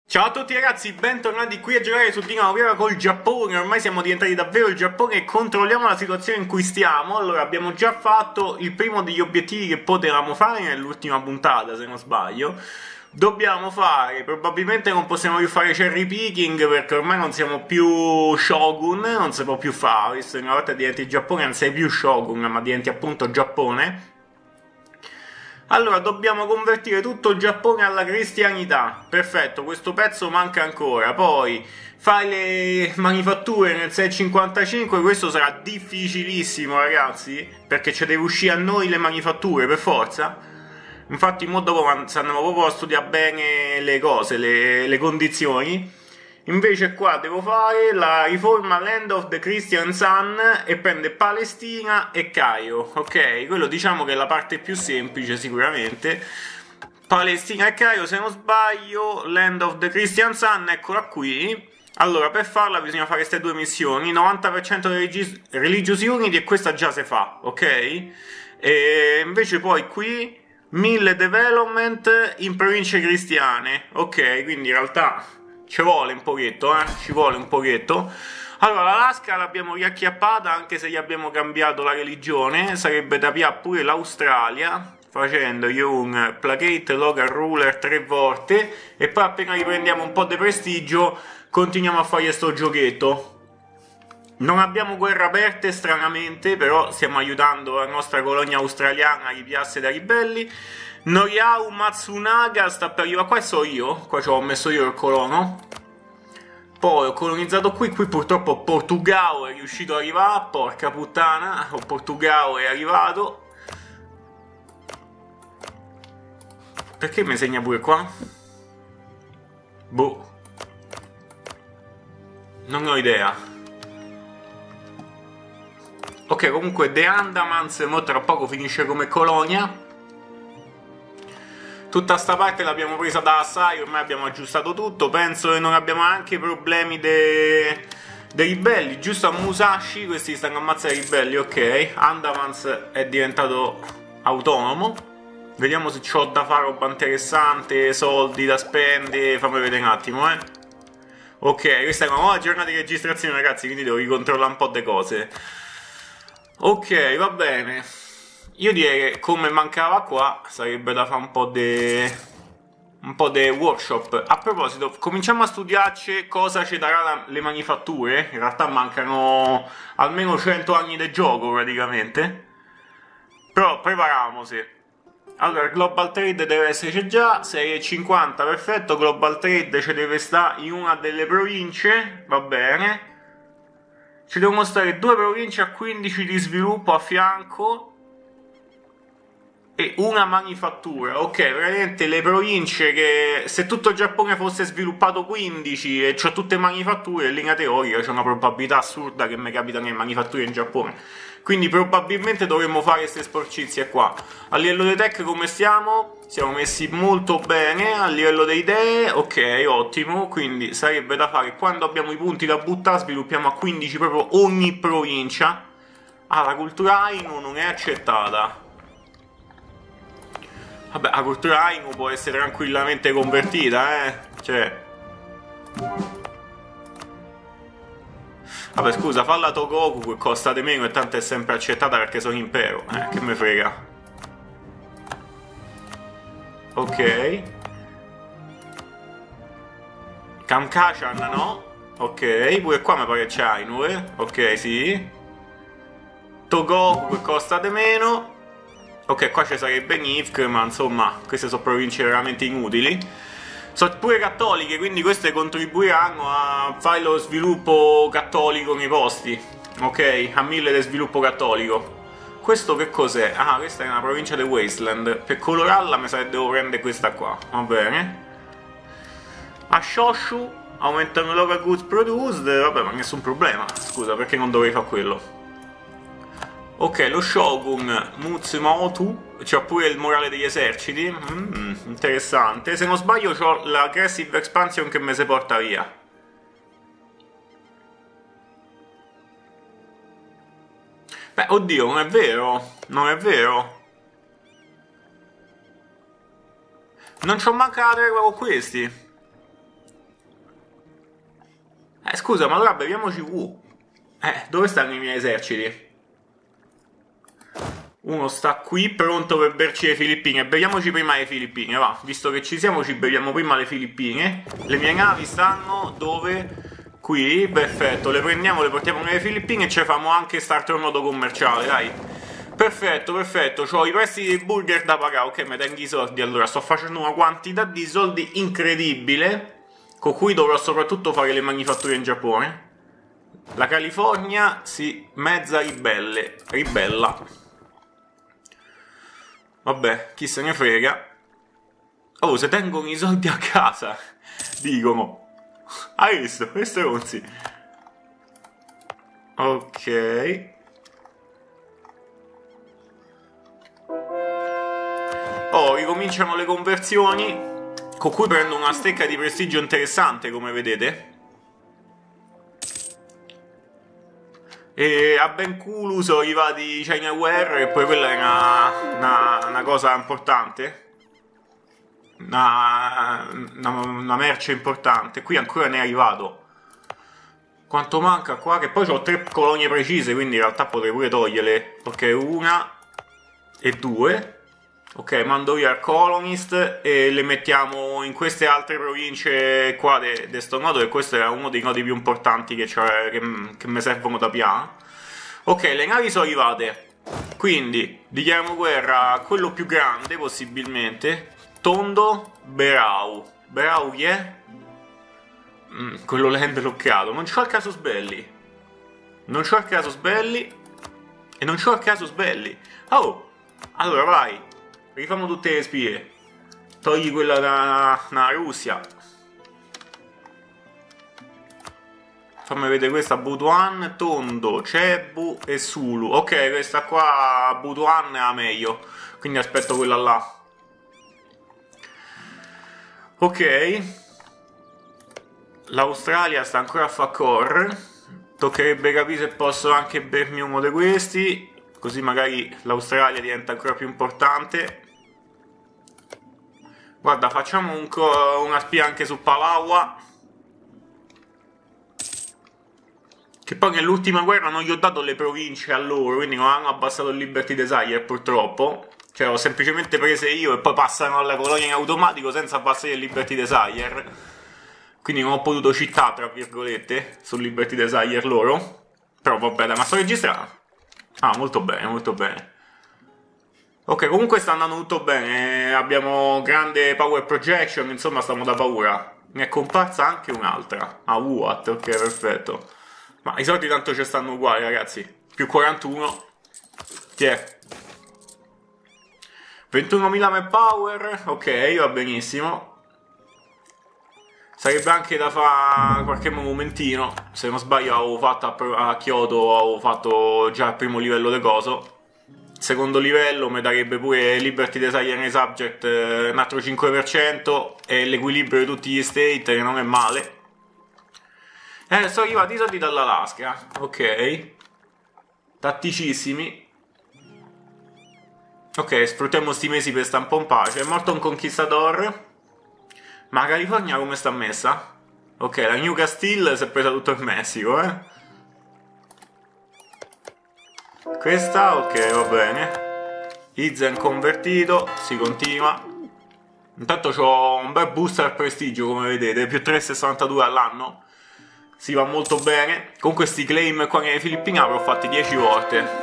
Ciao a tutti ragazzi, bentornati qui a giocare su Dino Prima col Giappone. Ormai siamo diventati davvero il Giappone e controlliamo la situazione in cui stiamo. Allora, abbiamo già fatto il primo degli obiettivi che potevamo fare nell'ultima puntata, se non sbaglio. Dobbiamo fare, probabilmente non possiamo più fare cherry picking perché ormai non siamo più Shogun, non si può più fare, visto che una volta diventi il Giappone non sei più Shogun, ma diventi appunto Giappone. Allora, dobbiamo convertire tutto il Giappone alla cristianità. Perfetto, questo pezzo manca ancora. Poi, fare le manifatture nel 655, questo sarà difficilissimo, ragazzi, perché ci deve uscire a noi le manifatture, per forza. Infatti, mo dopo andiamo proprio a studiare bene le cose, le condizioni. Invece qua devo fare la riforma Land of the Christian Sun e prende Palestina e Cairo, ok? Quello diciamo che è la parte più semplice sicuramente. Palestina e Cairo, se non sbaglio, Land of the Christian Sun, eccola qui. Allora, per farla bisogna fare queste due missioni, 90% Religious Unity e questa già si fa, ok? E invece poi qui 1000 Development in province cristiane, ok? Quindi in realtà ci vuole un pochetto, ci vuole un pochetto. Allora, l'Alaska l'abbiamo riacchiappata anche se gli abbiamo cambiato la religione. Sarebbe da pià pure l'Australia, facendogli un placate local ruler 3 volte. E poi appena riprendiamo un po' di prestigio, continuiamo a fare sto giochetto. Non abbiamo guerre aperte, stranamente, però stiamo aiutando la nostra colonia australiana a ripiarsi dai ribelli. Noriau Matsunaga sta per arrivare qua e so io, qua ci ho messo io il colono. Poi ho colonizzato qui purtroppo Portugallo è riuscito ad arrivare, porca puttana, Portugallo è arrivato. Perché mi segna pure qua? Boh. Non ho idea. Ok, comunque The Andamans mo tra poco finisce come colonia. Tutta sta parte l'abbiamo presa da Asai, ormai abbiamo aggiustato tutto. Penso che non abbiamo anche problemi dei ribelli. Giusto a Musashi, questi stanno ammazzando i ribelli, ok. Andamans è diventato autonomo. Vediamo se c'ho da fare roba interessante, soldi da spendere. Fammi vedere un attimo, Ok, questa è una nuova giornata di registrazione, ragazzi, quindi devo ricontrollare un po' di cose. Ok, va bene. Io direi che come mancava qua sarebbe da fare un po' di workshop. A proposito, cominciamo a studiarci cosa ci darà le manifatture. In realtà mancano almeno 100 anni di gioco praticamente. Però prepariamoci. Allora, il Global Trade deve esserci già, 6,50, perfetto. Global Trade ci deve stare in una delle province, va bene. Ci devono stare 2 province a 15 di sviluppo a fianco e una manifattura. Ok, praticamente le province che se tutto il Giappone fosse sviluppato 15 e c'ho tutte manifatture, in linea teorica c'è una probabilità assurda che mi capitano le manifatture in Giappone. Quindi probabilmente dovremmo fare queste sporcizie qua. A livello di tech come stiamo? Siamo messi molto bene. A livello di idee, ok, ottimo. Quindi sarebbe da fare, quando abbiamo i punti da buttare, sviluppiamo a 15 proprio ogni provincia. Ah, la cultura Ainu non è accettata. Vabbè, la cultura Ainu può essere tranquillamente convertita, Cioè... Vabbè, scusa, falla Togoku che costa di meno e tanto è sempre accettata perché sono impero. Che me frega. Ok. Kamkashan, no? Ok, pure qua mi pare c'è Ainu, Ok, sì. Togoku che costa di meno. Ok, qua ci sarebbe Nivk, ma insomma, queste sono province veramente inutili. Sono pure cattoliche, quindi queste contribuiranno a fare lo sviluppo cattolico nei posti. Ok, a 1000 di sviluppo cattolico. Questo che cos'è? Ah, questa è una provincia di Wasteland. Per colorarla mi sa che devo prendere questa qua, va bene. A Shoshu aumentano local goods produced, vabbè, ma nessun problema. Scusa, perché non dovrei fare quello? Ok, lo Shogun Mutsumoto, c'ha pure il morale degli eserciti, interessante. Se non sbaglio c'ho l'aggressive expansion che me se porta via. Beh, oddio, non è vero, non è vero. Non c'ho mancato con questi. Scusa, ma allora beviamoci dove stanno i miei eserciti? Uno sta qui pronto per berci le Filippine. Beviamoci prima le Filippine, va. Visto che ci siamo, ci beviamo prima le Filippine. Le mie navi stanno dove? Qui, perfetto. Le prendiamo, le portiamo nelle Filippine e ci facciamo anche startermodo commerciale, dai. Perfetto, perfetto. C'ho i prestiti di burger da pagare. Ok, mi tengo i soldi. Allora, sto facendo una quantità di soldi incredibile, con cui dovrò soprattutto fare le manifatture in Giappone. La California si mezza ribella. Vabbè, chi se ne frega. Oh, se tengono i soldi a casa, dicono. Hai visto? Questi ronzi. Ok. Oh, ricominciano le conversioni, con cui prendo una stecca di prestigio interessante, come vedete. E a Benculu sono arrivati i Chinaware, e poi quella è una cosa importante. Una merce importante. Qui ancora ne è arrivato. Quanto manca qua? Che poi ho 3 colonie precise, quindi in realtà potrei pure toglierle. Ok, 1 e 2. Ok, mando via il colonist e le mettiamo in queste altre province qua di sto nodo, e questo è uno dei nodi più importanti che mi servono da piano. Ok, le navi sono arrivate, quindi dichiariamo guerra a quello più grande possibilmente, Tondo Berau. Berau chi è? Quello landlockato. Non c'ho il casus belli. Non c'ho il casus belli. E non c'ho il casus belli. Oh, allora vai. Rifamo tutte le spie. Togli quella da Russia. Fammi vedere questa. Butuan, Tondo, Cebu e Sulu. Ok, questa qua Butuan è la meglio, quindi aspetto quella là. Ok. L'Australia sta ancora a fa core. Toccherebbe capire se posso anche bermi uno di questi, così magari l'Australia diventa ancora più importante. Guarda, facciamo una spia anche su Palawa, che poi nell'ultima guerra non gli ho dato le province a loro, quindi non hanno abbassato il Liberty Desire purtroppo. Cioè, ho semplicemente prese io e poi passano alla colonia in automatico senza abbassare il Liberty Desire. Quindi non ho potuto cittare, tra virgolette, sul Liberty Desire loro. Però vabbè, dai, ma sto registrando. Ah, molto bene, molto bene. Ok, comunque sta andando tutto bene, abbiamo grande power projection, insomma stiamo da paura. Ne è comparsa anche un'altra. Ah, what? Ok, perfetto. Ma i soldi tanto ci stanno uguali, ragazzi. Più 41. Chi è? 21.000 manpower. Ok, va benissimo. Sarebbe anche da fare qualche monumentino. Se non sbaglio avevo fatto a Kyoto, avevo fatto già il primo livello di coso. Secondo livello mi darebbe pure Liberty Desire nei subject un altro 5% e l'equilibrio di tutti gli state, che non è male. Sono arrivati i soldi dall'Alaska. Ok. Tatticissimi. Ok, sfruttiamo sti mesi per stare un po' in pace. È morto un conquistador. Ma la California come sta messa? Ok, la New Castile si è presa tutto il Messico, Questa, ok, va bene. Izen convertito, si continua. Intanto ho un bel boost al prestigio, come vedete, più 3,62 all'anno. Si va molto bene. Con questi claim qua nelle Filippine avrò fatti 10 volte.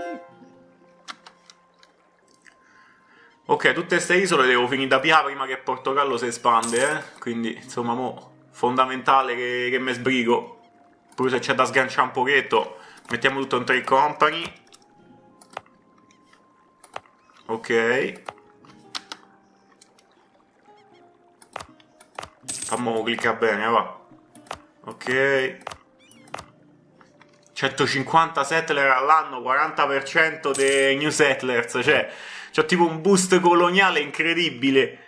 Ok, tutte queste isole devo finire da pià prima che il Portogallo si espande, Quindi, insomma, fondamentale che mi sbrigo. Pure se c'è da sganciare un pochetto. Mettiamo tutto in trade company. Ok. Fammo cliccare bene, va. Ok. 150 settler all'anno, 40% dei new settlers. Cioè, c'ho tipo un boost coloniale incredibile.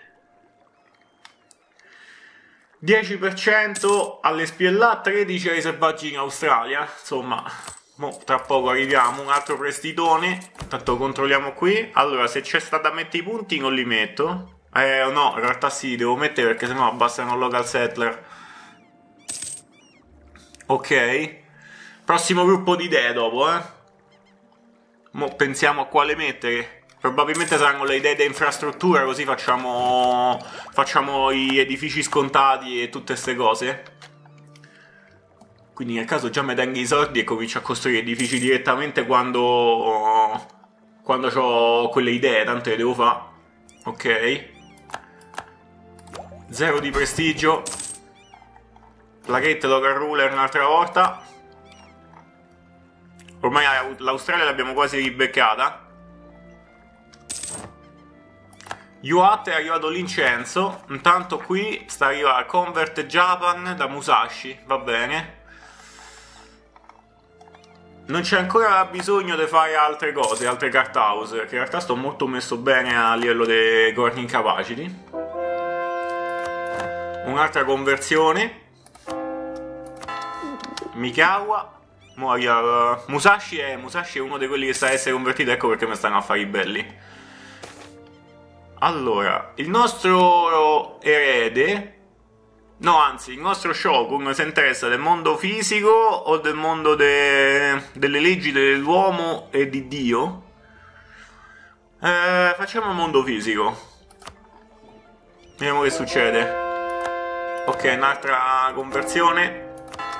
10% alle spie là, 13 ai selvaggi in Australia. Insomma, tra poco arriviamo. Un altro prestitone. Intanto controlliamo qui. Allora, se c'è sta da mettere i punti non li metto. No, in realtà sì, devo mettere perché sennò abbassano il local settler. Ok. Prossimo gruppo di idee dopo, eh. Mo pensiamo a quale mettere. Probabilmente saranno le idee di infrastruttura, così facciamo gli edifici scontati e tutte queste cose. Quindi nel caso già mi tengo i soldi e comincio a costruire edifici direttamente quando ho quelle idee, tanto le devo fare. Ok. 0 di prestigio. Plaquette local ruler un'altra volta. Ormai l'Australia l'abbiamo quasi ribeccata. Yuat è arrivato l'incenso. Intanto qui sta arrivando Convert Japan da Musashi. Va bene. Non c'è ancora bisogno di fare altre cose, altre cart house, perché in realtà sto molto messo bene a livello di Gorning Capacity. Un'altra conversione. Mikawa. Musashi è uno di quelli che sta a essere convertito, ecco perché mi stanno affari belli. Allora, il nostro erede... No, anzi, il nostro Shogun si interessa del mondo fisico o del mondo delle leggi dell'uomo e di Dio? Facciamo il mondo fisico. Vediamo che succede. Ok, un'altra conversione.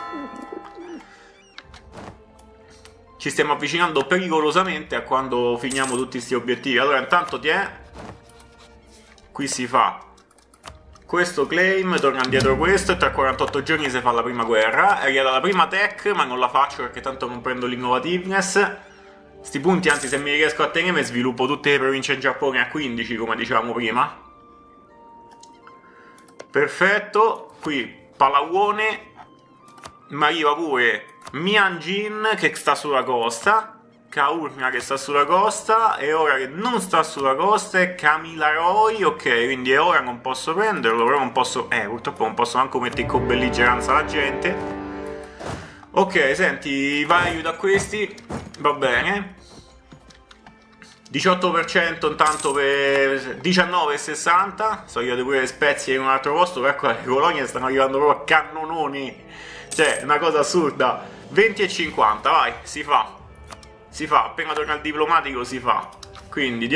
Ci stiamo avvicinando pericolosamente a quando finiamo tutti questi obiettivi. Allora, intanto qui si fa questo claim, torna indietro questo e tra 48 giorni si fa la prima guerra. È arrivata la prima tech, ma non la faccio perché tanto non prendo l'innovativeness. Sti punti, anzi, se mi riesco a tenere, sviluppo tutte le province in Giappone a 15, come dicevamo prima. Perfetto. Qui Palawone. Ma arriva pure Mianjin che sta sulla costa. Kaurna che sta sulla costa, e ora che non sta sulla costa è Kamilaroi, ok, quindi ora non posso prenderlo, però non posso, purtroppo non posso manco mettere con belligeranza la gente. Ok, senti, vai aiuto a questi, va bene. 18% intanto per 19,60, sono arrivate pure le spezie in un altro posto, ecco le colonie stanno arrivando proprio a cannononi, cioè una cosa assurda. 20,50, vai, si fa. Si fa, appena torna il diplomatico si fa. Quindi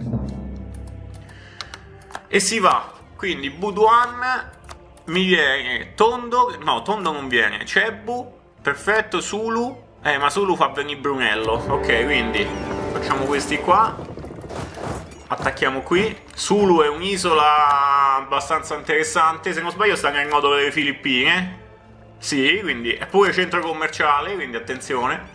e si va. Quindi Buduan mi viene Tondo. No, Tondo non viene. Cebu, perfetto, Sulu. Ma Sulu fa venire Brunello. Ok, quindi facciamo questi qua. Attacchiamo qui. Sulu è un'isola abbastanza interessante. Se non sbaglio sta nel nodo delle Filippine. Sì, quindi è pure centro commerciale, quindi attenzione.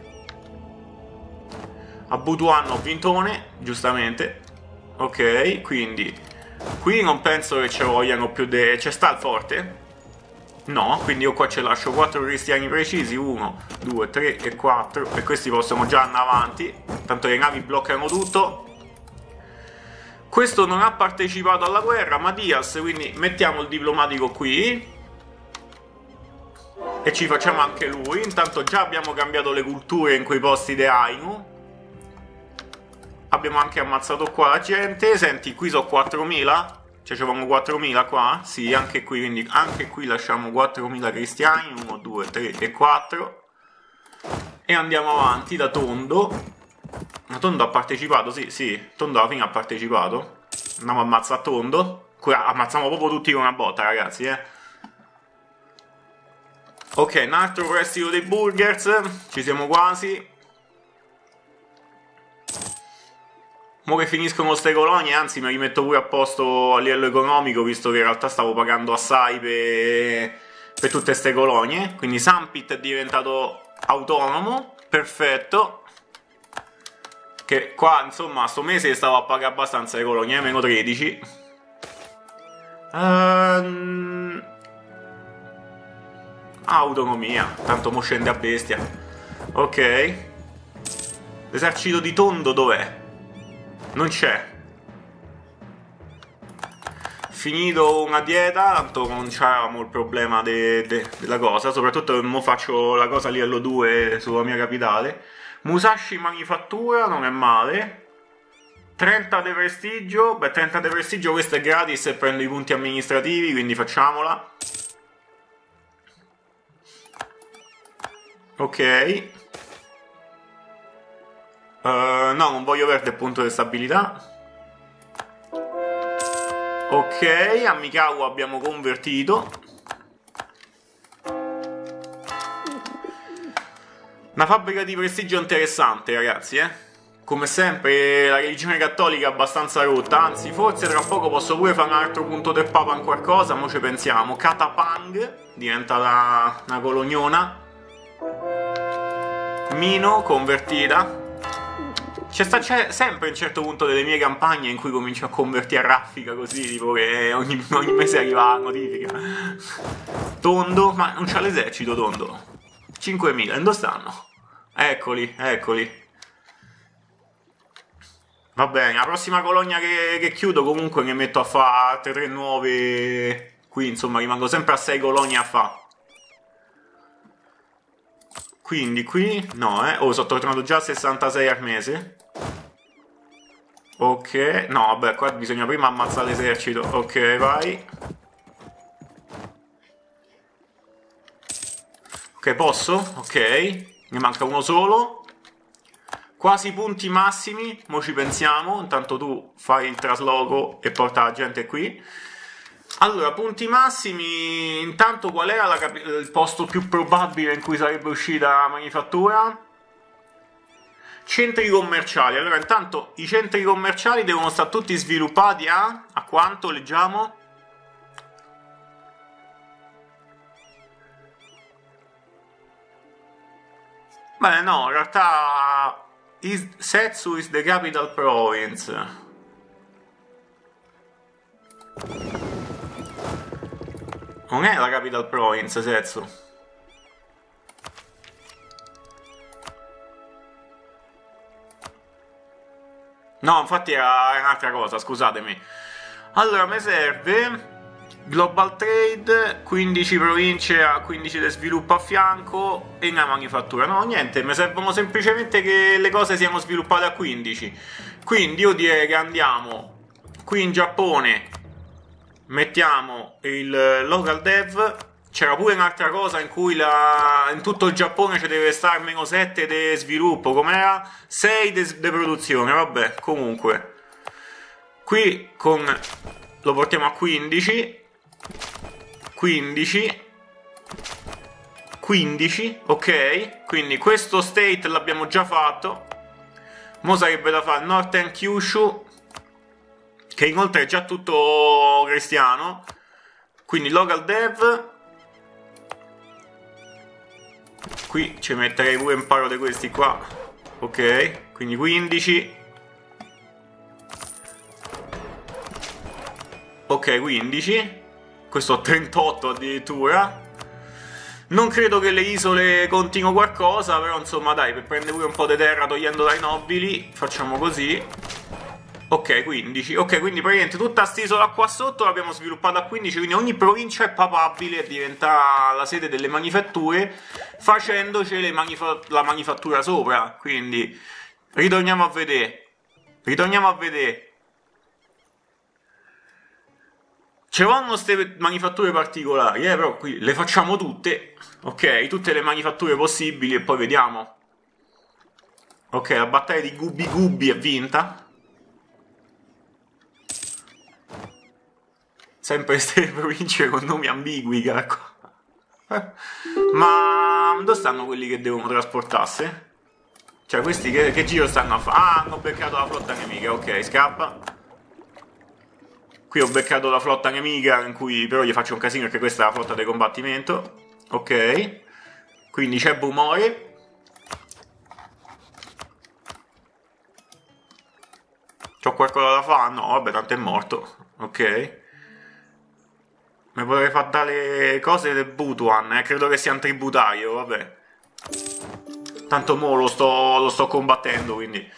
A Butuan ho vintone, giustamente. Ok, quindi qui non penso che ci vogliano più c'è sta il forte? No, quindi io qua ci lascio 4 cristiani precisi. 1, 2, 3 e 4. E questi possono già andare avanti. Tanto le navi bloccano tutto. Questo non ha partecipato alla guerra, Mattias, quindi mettiamo il diplomatico qui. E ci facciamo anche lui. Intanto già abbiamo cambiato le culture in quei posti di Ainu. Abbiamo anche ammazzato qua la gente. Senti, qui sono 4.000. Cioè c'avevamo 4.000 qua. Sì, anche qui, quindi anche qui lasciamo 4.000 cristiani. 1, 2, 3 e 4. E andiamo avanti da Tondo. Ma Tondo ha partecipato? Sì, sì, Tondo alla fine ha partecipato. Andiamo a ammazzare Tondo. Qua ammazziamo proprio tutti con una botta, ragazzi, Ok, un altro prestito dei burgers. Ci siamo quasi. Mo che finiscono queste colonie, anzi me li metto pure a posto a livello economico, visto che in realtà stavo pagando assai per tutte queste colonie. Quindi Sampit è diventato autonomo, perfetto. Che qua, insomma, sto mese stavo a pagare abbastanza le colonie, meno 13. Autonomia, tanto mo scende a bestia. Ok. L'esercito di Tondo dov'è? Non c'è. Finito una dieta, tanto non c'avevamo il problema della cosa. Soprattutto che mo faccio la cosa a livello 2 sulla mia capitale. Musashi manifattura, non è male. 30 di prestigio. Beh, 30 di prestigio, questo è gratis e prendo i punti amministrativi, quindi facciamola. Ok. No, non voglio perdere il punto di stabilità. Ok, a Mikau abbiamo convertito. Una fabbrica di prestigio interessante, ragazzi, Come sempre la religione cattolica è abbastanza rotta. Anzi, forse tra poco posso pure fare un altro punto del Papa in qualcosa. Mo' ci pensiamo. Katapang diventa una coloniona. Mino convertita. C'è sempre un certo punto delle mie campagne in cui comincio a convertire a raffica così, tipo che ogni mese arriva la notifica. Tondo, ma non c'ha l'esercito Tondo. 5.000, dove stanno? Eccoli, eccoli. Va bene, la prossima colonia che chiudo comunque ne metto a fare altre 3 nuove. Qui insomma rimango sempre a 6 colonie a fare. Quindi qui, no oh, sono tornato già a 66 al mese. Ok, no vabbè, qua bisogna prima ammazzare l'esercito. Ok, vai. Ok, posso? Ok, ne manca uno solo. Quasi punti massimi, mo ci pensiamo. Intanto tu fai il trasloco e porta la gente qui. Allora, punti massimi. Intanto qual era il posto più probabile in cui sarebbe uscita la manifattura? Centri commerciali. Allora, intanto i centri commerciali devono stare tutti sviluppati a quanto leggiamo? Beh, no, in realtà Setsu is the capital province. Non è la capital province, Setsu. No, infatti era un'altra cosa, scusatemi. Allora, mi serve Global Trade, 15 province a 15 di sviluppo a fianco e una manifattura. No, niente, mi servono semplicemente che le cose siano sviluppate a 15. Quindi io direi che andiamo qui in Giappone, mettiamo il local dev. C'era pure un'altra cosa in cui in tutto il Giappone ci deve stare meno 7 di sviluppo, com'era? 6 di produzione, vabbè, comunque. Qui lo portiamo a 15. 15, ok? Quindi questo state l'abbiamo già fatto. Mo sarebbe da fare Northern Kyushu, che inoltre è già tutto cristiano. Quindi local dev. Qui ci metterei pure un paio di questi qua. Ok, quindi 15. Ok, 15. Questo 38 addirittura. Non credo che le isole contino qualcosa, però insomma dai, per prendere pure un po' di terra togliendola ai nobili, facciamo così. Ok, 15. Ok, quindi praticamente tutta st'isola qua sotto l'abbiamo sviluppata a 15, quindi ogni provincia è papabile e diventa la sede delle manifatture, facendoci la manifattura sopra. Quindi ritorniamo a vedere. Ritorniamo a vedere. Ci vanno queste manifatture particolari, però qui le facciamo tutte, ok? Tutte le manifatture possibili e poi vediamo. Ok, la battaglia di Gubi Gubi è vinta. Sempre queste province con nomi ambigui, cacco. Ma dove stanno quelli che devono trasportarsi? Cioè, questi che giro stanno a fare? Ah, hanno beccato la flotta nemica, ok, scappa. Qui ho beccato la flotta nemica, in cui però gli faccio un casino perché questa è la flotta di combattimento. Ok. Quindi Cebu muore. C'ho qualcosa da fare? No, vabbè, tanto è morto. Ok. Mi potrei far dare le cose del Butuan, credo che sia un tributario, vabbè. Tanto mo lo sto combattendo, quindi.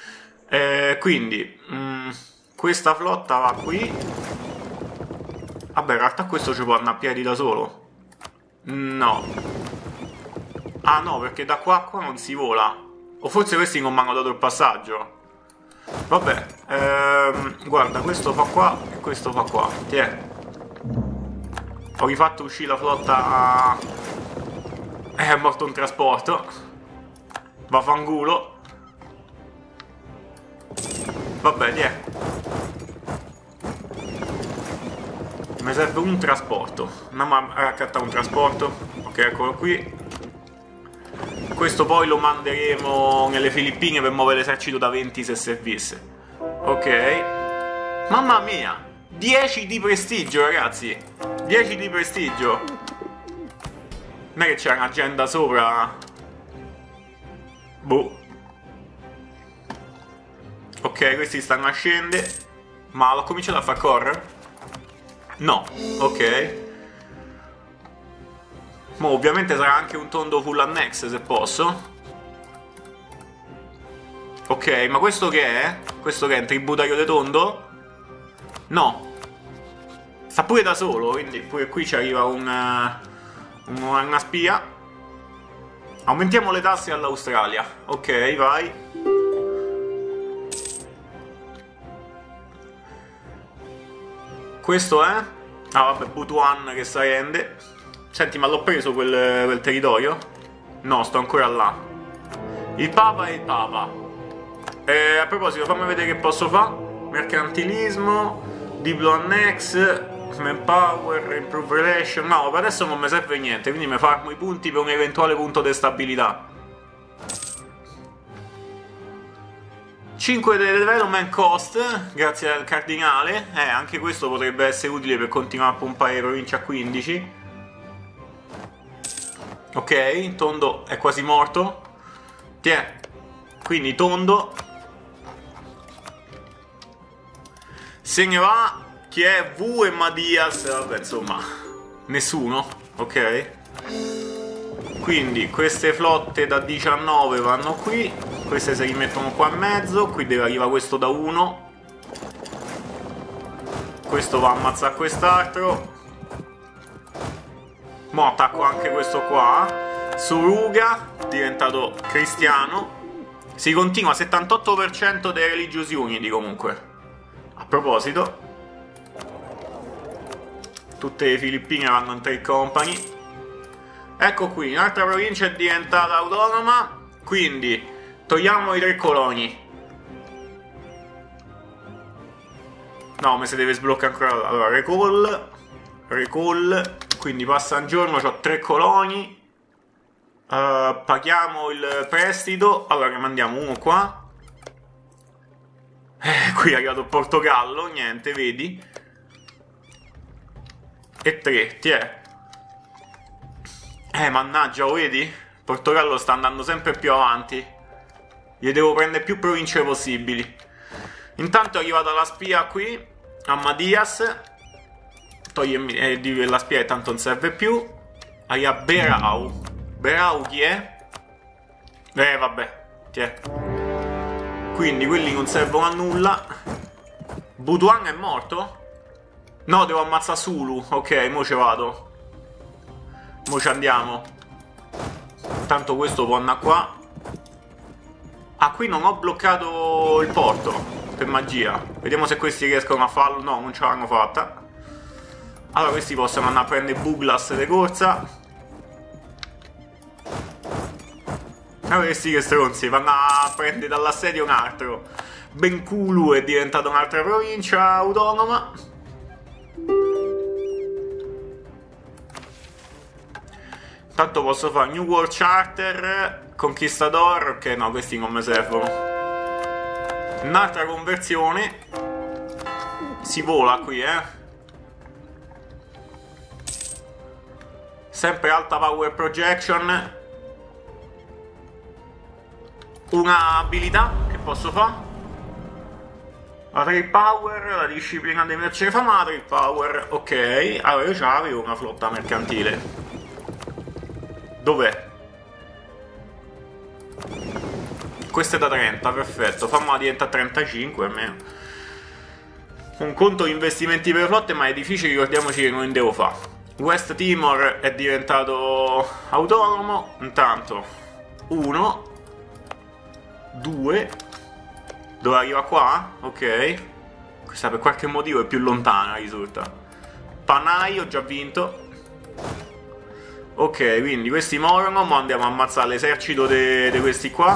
Questa flotta va qui. Vabbè, in realtà questo ci può andare a piedi da solo. No. Ah no, perché da qua a qua non si vola. O forse questi non mi hanno dato il passaggio. Vabbè, guarda, questo fa qua e questo fa qua. Tiè. Ho rifatto uscire la flotta. È morto un trasporto. Vaffanculo. Vabbè, tiè. Mi serve un trasporto. Andiamo a raccattare un trasporto. Ok, eccolo qui. Questo poi lo manderemo nelle Filippine per muovere l'esercito da 20 se servisse. Ok. Mamma mia. 10 di prestigio, ragazzi. 10 di prestigio. Non è che c'è un'agenda sopra. Boh. Ok, questi stanno a scendere. Ma l'ho cominciato a far correre? No. Ok. Ma ovviamente sarà anche un tondo full annex se posso. Ok, ma questo che è? Questo che è un tributario di tondo? No. Sta pure da solo, quindi pure qui ci arriva una spia. Aumentiamo le tasse all'Australia. Ok, vai. Questo è? Ah vabbè, Butuan che si rende. Senti, ma l'ho preso quel territorio? No, sto ancora là. Il Papa è il Papa. A proposito, fammi vedere che posso fare. Mercantilismo, Diplo Annex, Manpower, Improve Relation. No, per adesso non mi serve niente, quindi mi farmo i punti per un eventuale punto di stabilità. 5 development cost, grazie al cardinale. Anche questo potrebbe essere utile per continuare a pompare provincia a 15. Ok, Tondo è quasi morto. Tiè, quindi Tondo se ne va. Chi è? V e Madias. Vabbè, insomma, nessuno. Ok, quindi queste flotte da 19 vanno qui. Queste si rimettono qua in mezzo. Qui deve arrivare questo da 1. Questo va a ammazzare quest'altro. Mo' attacco anche questo qua. Suruga, diventato cristiano. Si continua 78% dei religious unity comunque. A proposito, tutte le Filippine vanno in trade company. Ecco qui, un'altra provincia è diventata autonoma. Quindi togliamo i 3 coloni. No, mi si deve sbloccare ancora. Allora, recall. Quindi passa un giorno, ho 3 coloni. Paghiamo il prestito. Allora, mandiamo uno qua. Qui è arrivato il Portogallo. Niente, vedi? E 3, tiè. Mannaggia, lo vedi? Portogallo sta andando sempre più avanti. Gli devo prendere più province possibili. Intanto è arrivata la spia qui a Madias. Togliermi la spia che tanto non serve più. Arriva Berau. Berau chi è? Vabbè, tiè. Quindi quelli non servono a nulla. Butuan è morto? No, devo ammazzare Sulu. Ok, mo ce vado. Mo ci andiamo. Tanto questo può andare qua. Ah, qui non ho bloccato il porto per magia. Vediamo se questi riescono a farlo. No, non ce l'hanno fatta. Allora questi possono andare a prendere Buglas di corsa. Allora questi che stronzi vanno a prendere dall'assedio un altro. Benculu è diventata un'altra provincia autonoma. Tanto posso fare New World Charter, Conquistador. Ok, no, questi non mi servono. Un'altra conversione. Si vola qui, Sempre alta power projection. Una abilità che posso fare. La trade power, la disciplina dei mercenari fa ma trade power. Ok, allora io c'avevo una flotta mercantile. Dov'è? Questa è da 30, perfetto. Fammola diventare 35 almeno. Un conto di investimenti per flotte, ma edifici ricordiamoci che non devo fare. West Timor è diventato autonomo. Intanto 1 2. Dove arriva qua? Ok. Questa per qualche motivo è più lontana, risulta. Panay ho già vinto. Ok, quindi questi morono, ma andiamo a ammazzare l'esercito di questi qua.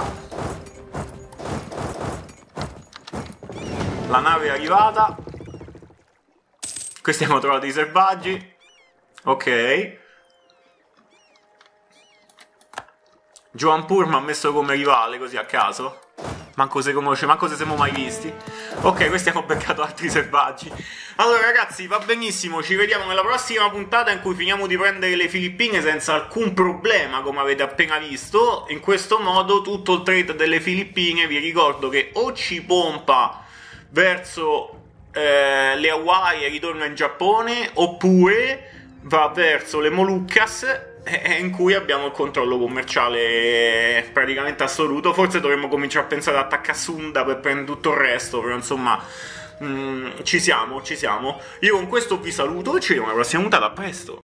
La nave è arrivata. Questi hanno trovato i selvaggi. Ok. Johan Pur mi ha messo come rivale così a caso. Manco se conosce, manco se siamo mai visti. Ok, questi hanno beccato altri selvaggi. Allora ragazzi, va benissimo, ci vediamo nella prossima puntata in cui finiamo di prendere le Filippine senza alcun problema, come avete appena visto. In questo modo tutto il trade delle Filippine, vi ricordo che o ci pompa verso le Hawaii e ritorna in Giappone, oppure va verso le Moluccas, in cui abbiamo il controllo commerciale praticamente assoluto. Forse dovremmo cominciare a pensare ad attaccare Sunda per prendere tutto il resto, però insomma ci siamo. Io con questo vi saluto e ci vediamo alla prossima puntata, a presto.